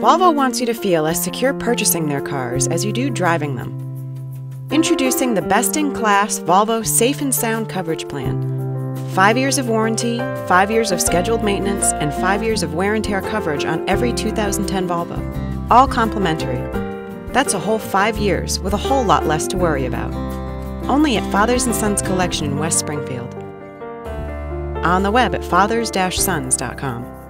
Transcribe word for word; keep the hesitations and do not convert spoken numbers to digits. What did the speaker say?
Volvo wants you to feel as secure purchasing their cars as you do driving them. Introducing the best-in-class Volvo Safe and Sound coverage plan. Five years of warranty, five years of scheduled maintenance, and five years of wear and tear coverage on every two thousand ten Volvo. All complimentary. That's a whole five years with a whole lot less to worry about. Only at Fathers and Sons Collection in West Springfield. On the web at fathers dash sons dot com.